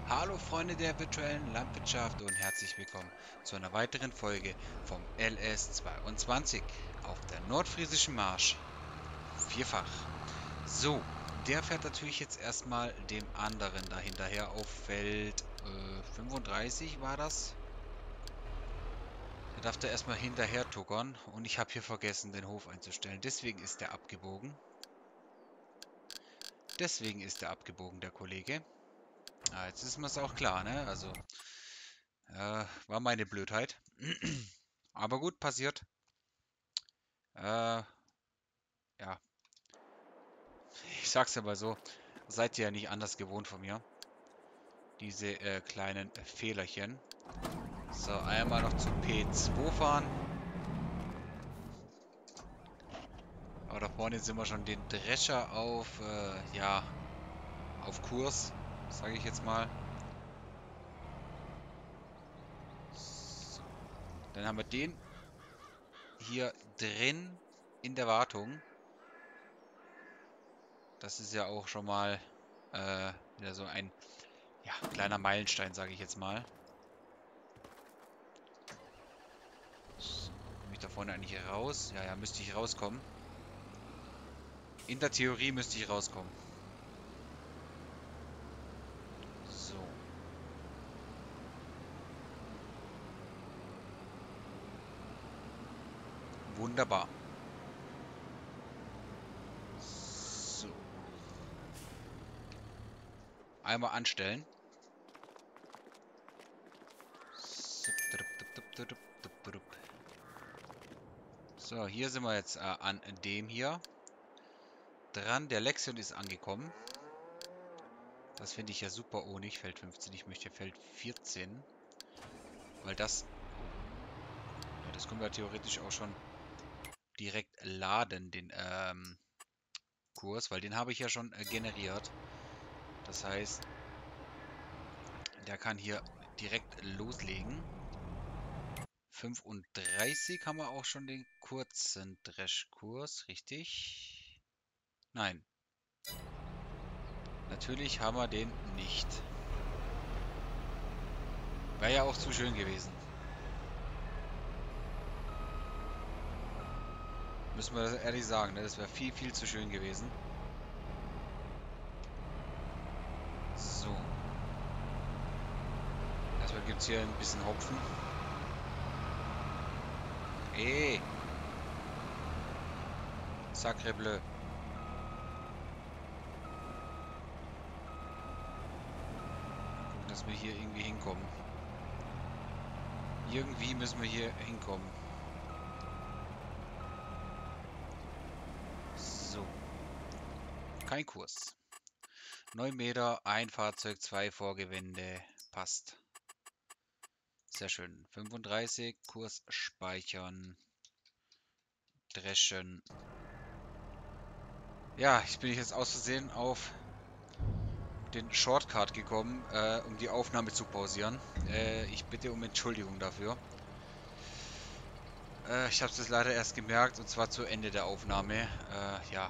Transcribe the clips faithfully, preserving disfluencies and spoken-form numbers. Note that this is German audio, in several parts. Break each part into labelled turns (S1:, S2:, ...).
S1: Hallo Freunde der virtuellen Landwirtschaft und herzlich willkommen zu einer weiteren Folge vom L S zweiundzwanzig auf der Nordfriesischen Marsch. Vierfach. So, der fährt natürlich jetzt erstmal dem anderen da hinterher auf Feld äh, fünfunddreißig war das. Der darf da erstmal hinterher tuckern und ich habe hier vergessen, den Hof einzustellen. Deswegen ist der abgebogen. Deswegen ist der abgebogen, der Kollege. Ah, jetzt ist mir es auch klar, ne? Also, äh, war meine Blödheit. Aber gut, passiert. Äh, ja, ich sag's aber so, seid ihr ja nicht anders gewohnt von mir. Diese äh, kleinen äh, Fehlerchen. So, einmal noch zu P zwei fahren. Aber da vorne sind wir schon den Drescher auf, äh, ja, auf Kurs, sage ich jetzt mal. So, dann haben wir den hier drin in der Wartung. Das ist ja auch schon mal äh, wieder so ein, ja, kleiner Meilenstein, sage ich jetzt mal. So, komme ich da vorne eigentlich raus? Ja, ja, müsste ich rauskommen. In der Theorie müsste ich rauskommen. So. Wunderbar. So. Einmal anstellen. So, hier sind wir jetzt äh, an dem hier dran. Der Lexion ist angekommen. Das finde ich ja super ohne Feld fünfzehn. Ich möchte Feld vierzehn. Weil das... Ja, das können wir theoretisch auch schon direkt laden, den ähm, Kurs. Weil den habe ich ja schon äh, generiert. Das heißt, der kann hier direkt loslegen. fünfunddreißig haben wir auch schon den kurzen Dreschkurs, richtig? Nein. Natürlich haben wir den nicht. Wäre ja auch zu schön gewesen. Müssen wir das ehrlich sagen, ne? Das wäre viel, viel zu schön gewesen. So. Erstmal gibt es hier ein bisschen Hopfen. Ey! Sacre bleu. Gucken, dass wir hier irgendwie hinkommen. Irgendwie müssen wir hier hinkommen. So. Kein Kurs. neun Meter, ein Fahrzeug, zwei Vorgewände. Passt. Sehr schön. fünfunddreißig, Kurs speichern. Dreschen. Ja, ich bin jetzt aus Versehen auf den Shortcut gekommen, äh, um die Aufnahme zu pausieren. Äh, ich bitte um Entschuldigung dafür. Äh, ich habe es leider erst gemerkt, und zwar zu Ende der Aufnahme. Äh, ja.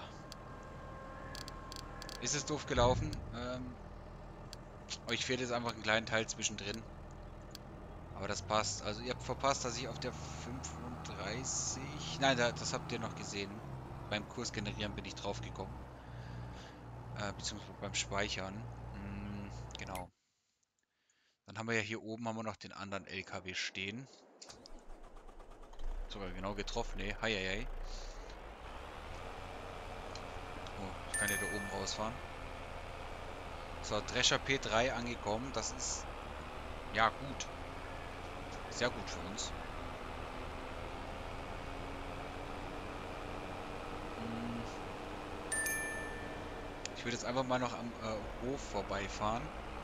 S1: Ist es doof gelaufen? Ähm, euch fehlt jetzt einfach ein kleiner Teil zwischendrin. Aber das passt. Also ihr habt verpasst, dass ich auf der fünfunddreißig... Nein, das habt ihr noch gesehen. Beim Kurs generieren bin ich drauf gekommen. Äh, beziehungsweise beim Speichern. Hm, genau. Dann haben wir ja hier oben haben wir noch den anderen L K W stehen. Sogar genau getroffen, ne? Heieiei. Oh, ich kann ja da oben rausfahren. So, Drescher P drei angekommen. Das ist ja gut. Sehr gut für uns. Hm, ich würde jetzt einfach mal noch am äh, Hof vorbeifahren.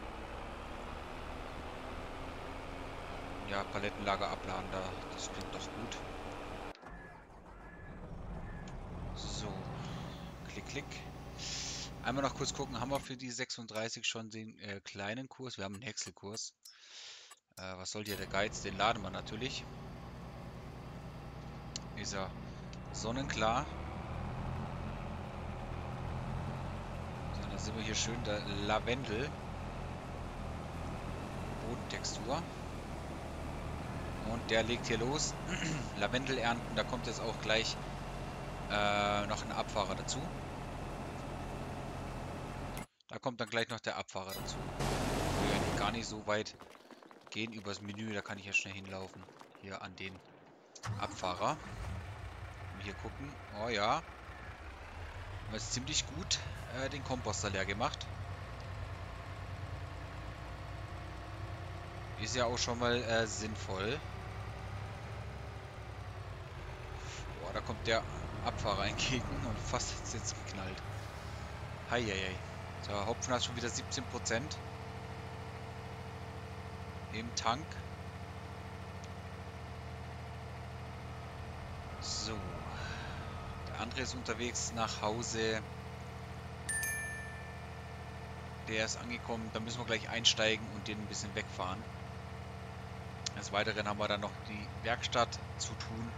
S1: Ja, Palettenlager abladen, da, das klingt doch gut. So, klick, klick. Einmal noch kurz gucken, haben wir für die sechsunddreißig schon den äh, kleinen Kurs? Wir haben einen Häckselkurs. Äh, was soll hier der Geiz? Den laden wir natürlich. Ist ja sonnenklar. So, dann sind wir hier schön der Lavendel. Bodentextur. Und der legt hier los. Lavendel ernten, da kommt jetzt auch gleich äh, noch ein Abfahrer dazu. Da kommt dann gleich noch der Abfahrer dazu. Wir werden gar nicht so weit gehen übers Menü, da kann ich ja schnell hinlaufen. Hier an den Abfahrer. Und hier gucken. Oh ja. Haben wir jetzt ziemlich gut äh, den Komposter leer gemacht. Ist ja auch schon mal äh, sinnvoll. Boah, da kommt der Abfahrer entgegen und fast hat es jetzt geknallt. Heieiei. So, Hopfen hat schon wieder siebzehn Prozent im Tank. So. Der andere ist unterwegs nach Hause. Der ist angekommen. Da müssen wir gleich einsteigen und den ein bisschen wegfahren. Des Weiteren haben wir dann noch die Werkstatt zu tun.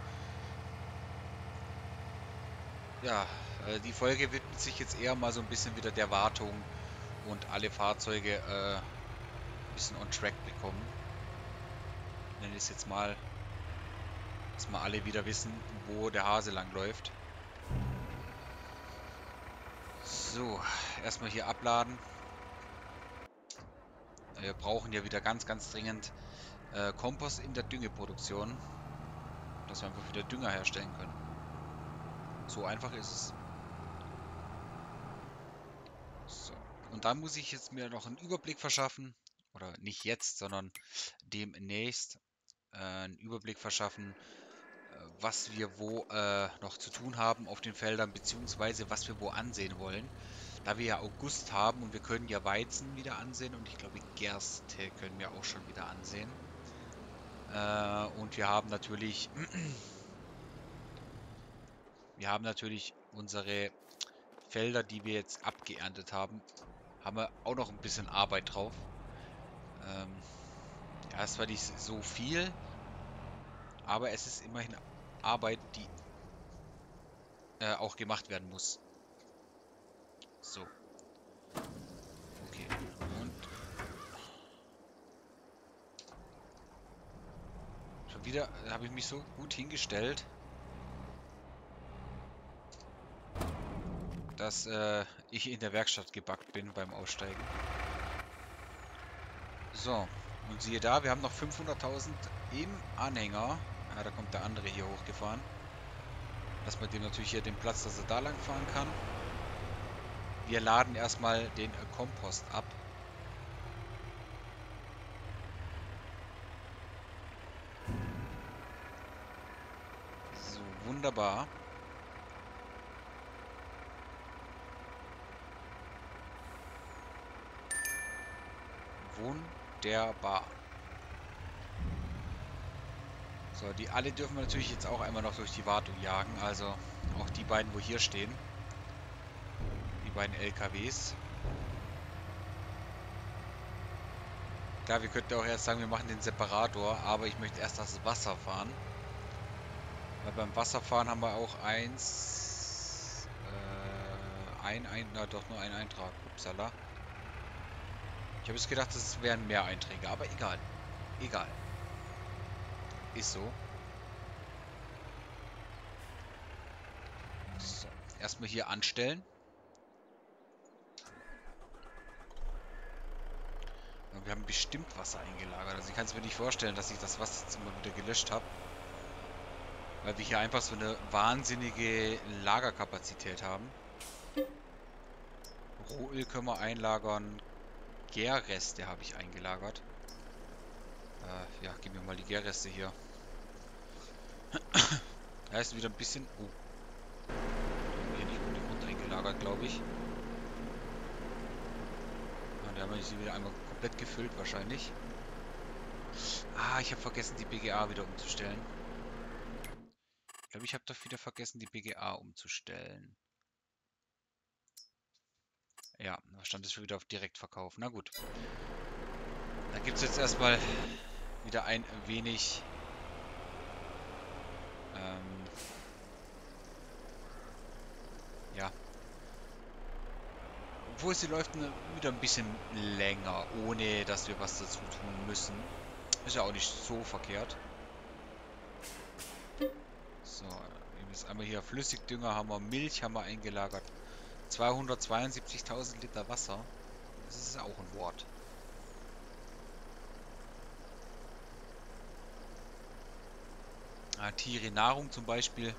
S1: Ja, äh, die Folge widmet sich jetzt eher mal so ein bisschen wieder der Wartung und alle Fahrzeuge äh, ein bisschen on track bekommen. Ich nenne es jetzt mal, dass wir alle wieder wissen, wo der Hase lang läuft. So, erstmal hier abladen. Wir brauchen ja wieder ganz, ganz dringend äh, Kompost in der Düngeproduktion, dass wir einfach wieder Dünger herstellen können. So einfach ist es. So. Und dann muss ich jetzt mir noch einen Überblick verschaffen, oder nicht jetzt, sondern demnächst äh, einen Überblick verschaffen, äh, was wir wo äh, noch zu tun haben auf den Feldern, beziehungsweise was wir wo ansehen wollen. Da wir ja August haben und wir können ja Weizen wieder ansehen und ich glaube Gerste können wir auch schon wieder ansehen. Äh, und wir haben natürlich wir haben natürlich unsere Felder, die wir jetzt abgeerntet haben, haben wir auch noch ein bisschen Arbeit drauf. Ähm, ja, es war nicht so viel, aber es ist immerhin Arbeit, die äh, auch gemacht werden muss. So. Okay. Und schon wieder habe ich mich so gut hingestellt, dass äh, ich in der Werkstatt gebackt bin beim Aussteigen. So. Und siehe da, wir haben noch fünfhunderttausend im Anhänger. Ja, da kommt der andere hier hochgefahren. Dass man dem natürlich hier den Platz, dass er da lang fahren kann. Wir laden erstmal den äh, Kompost ab. So, wunderbar. Wunderbar. So, die alle dürfen wir natürlich jetzt auch einmal noch durch die Wartung jagen. Also auch die beiden, wo hier stehen. Die beiden L K Ws. Klar, wir könnten auch erst sagen, wir machen den Separator, aber ich möchte erst das Wasser fahren. Weil beim Wasserfahren haben wir auch eins, äh, ein, ein, na doch nur ein Eintrag. Upsala. Ich habe jetzt gedacht, das wären mehr Einträge, aber egal. Egal. Ist so. So, erstmal hier anstellen. Wir haben bestimmt Wasser eingelagert. Also ich kann es mir nicht vorstellen, dass ich das Wasser jetzt immer wieder gelöscht habe. Weil wir hier einfach so eine wahnsinnige Lagerkapazität haben. Rohöl können wir einlagern. Gärreste habe ich eingelagert. Äh, ja, gib mir mal die Gärreste hier. Da ist wieder ein bisschen... Oh. Hier nicht gut runter eingelagert, glaube ich. Die haben wir sie wieder einmal komplett gefüllt wahrscheinlich. Ah, ich habe vergessen, die B G A wieder umzustellen. Ich glaube, ich habe doch wieder vergessen, die B G A umzustellen. Ja, da stand es schon wieder auf Direktverkauf. Na gut. Da gibt es jetzt erstmal wieder ein wenig ähm, ja obwohl sie läuft ne- wieder ein bisschen länger, ohne dass wir was dazu tun müssen. Ist ja auch nicht so verkehrt. So, jetzt einmal hier Flüssigdünger haben wir, Milch haben wir eingelagert. zweihundertzweiundsiebzigtausend Liter Wasser. Das ist auch ein Wort. Ah, Tiere, Nahrung zum Beispiel.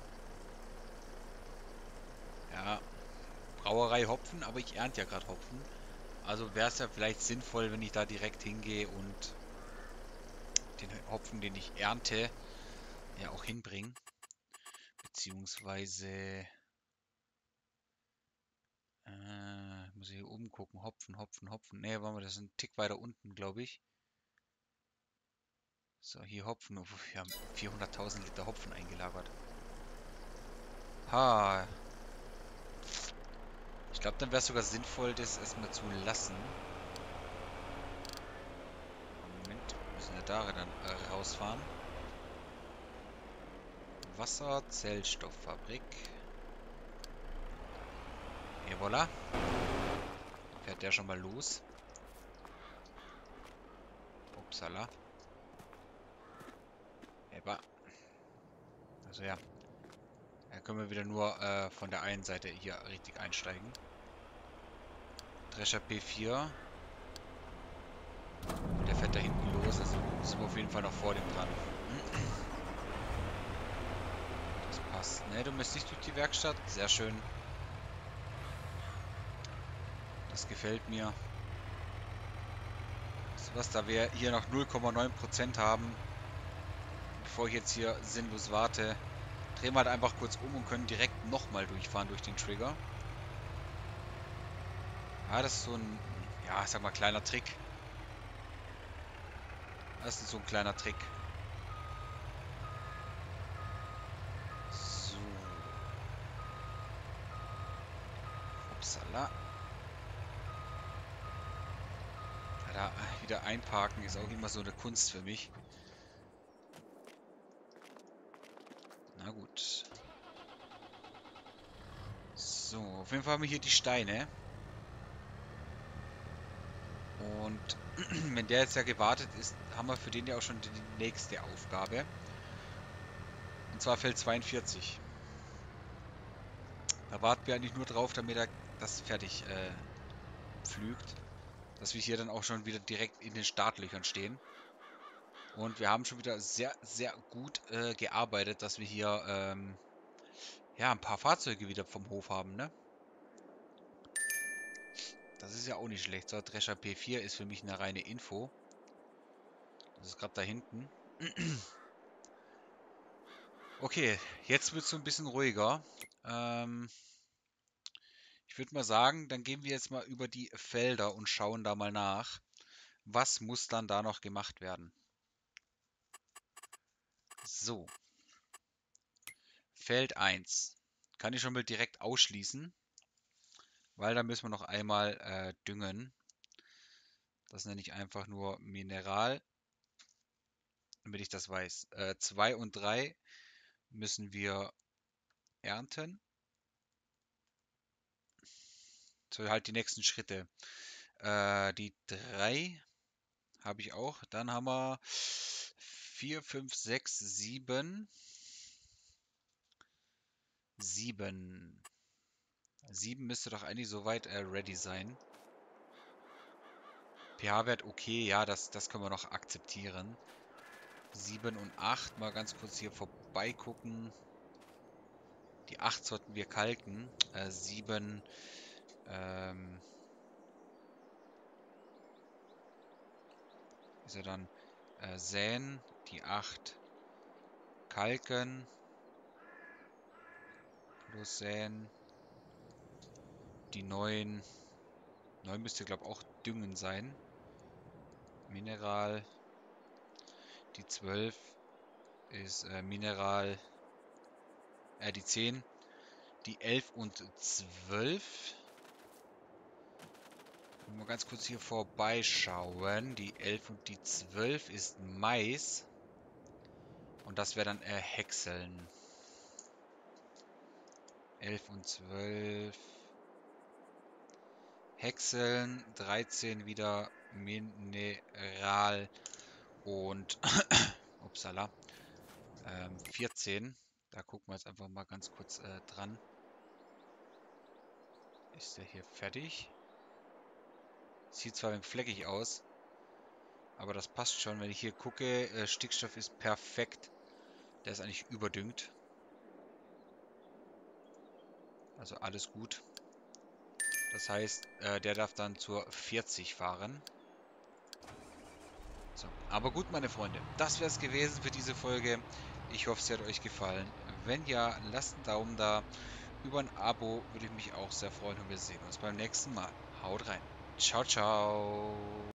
S1: Ja, Brauerei Hopfen, aber ich ernte ja gerade Hopfen. Also wäre es ja vielleicht sinnvoll, wenn ich da direkt hingehe und den Hopfen, den ich ernte, ja auch hinbringe. Beziehungsweise, äh, muss ich hier oben gucken. Hopfen, Hopfen, Hopfen. Ne, waren wir das ein Tick weiter unten, glaube ich. So, hier Hopfen. Uff, wir haben vierhunderttausend Liter Hopfen eingelagert. Ha, ich glaube, dann wäre es sogar sinnvoll, das erstmal zu lassen. Moment, müssen wir da dann äh, rausfahren. Wasser, Zellstofffabrik. Et voilà. Fährt der schon mal los. Upsala. Eber. Also ja. Da können wir wieder nur äh, von der einen Seite hier richtig einsteigen. Drescher P vier. Und der fährt da hinten los. Also sind wir auf jeden Fall noch vor dem dran. Das passt. Ne, du müsst nicht durch die Werkstatt. Sehr schön. Das gefällt mir. So was, da wir hier noch null Komma neun Prozent haben, bevor ich jetzt hier sinnlos warte, drehen wir halt einfach kurz um und können direkt nochmal durchfahren durch den Trigger. Ja, das ist so ein, ja, ich sag mal, kleiner Trick. Das ist so ein kleiner Trick. So. Upsala. Ja, da wieder einparken ist auch immer so eine Kunst für mich. Na gut. So, auf jeden Fall haben wir hier die Steine. Und wenn der jetzt ja gewartet ist, haben wir für den ja auch schon die nächste Aufgabe. Und zwar Feld zweiundvierzig. Da warten wir eigentlich nur drauf, damit er das fertig äh, pflügt. Dass wir hier dann auch schon wieder direkt in den Startlöchern stehen. Und wir haben schon wieder sehr, sehr gut äh, gearbeitet, dass wir hier ähm, ja, ein paar Fahrzeuge wieder vom Hof haben, ne? Das ist ja auch nicht schlecht. So, Drescher P vier ist für mich eine reine Info. Das ist gerade da hinten. Okay, jetzt wird es so ein bisschen ruhiger. Ähm, ich würde mal sagen, dann gehen wir jetzt mal über die Felder und schauen da mal nach. Was muss dann da noch gemacht werden? So, Feld eins. Kann ich schon mal direkt ausschließen, weil da müssen wir noch einmal äh, düngen. Das nenne ich einfach nur Mineral, damit ich das weiß. zwei und drei müssen wir ernten. So, halt die nächsten Schritte. Äh, die drei habe ich auch. Dann haben wir vier, fünf, sechs, sieben. sieben. sieben müsste doch eigentlich soweit äh, ready sein. pH-Wert okay, ja, das, das können wir noch akzeptieren. sieben und acht, mal ganz kurz hier vorbei gucken. Die acht sollten wir kalken. Äh, sieben, ähm, ist ja dann äh, säen. Die acht kalken. Plus säen. Die neun, neun müsste glaube ich auch düngen sein. Mineral. Die zwölf ist äh, Mineral. Äh, die zehn. Die elf und zwölf. Mal ganz kurz hier vorbeischauen. Die elf und die zwölf ist Mais. Und das wäre dann äh, Häckseln. elf und zwölf. Häckseln, dreizehn wieder Mineral und upsala, ähm, vierzehn. Da gucken wir jetzt einfach mal ganz kurz äh, dran. Ist der hier fertig? Sieht zwar ein wenig fleckig aus, aber das passt schon. Wenn ich hier gucke, äh, Stickstoff ist perfekt. Der ist eigentlich überdüngt. Also alles gut. Das heißt, äh, der darf dann zur vierzig fahren. So, aber gut, meine Freunde, das wäre es gewesen für diese Folge. Ich hoffe, sie hat euch gefallen. Wenn ja, lasst einen Daumen da. Über ein Abo würde ich mich auch sehr freuen und wir sehen uns beim nächsten Mal. Haut rein. Ciao, ciao.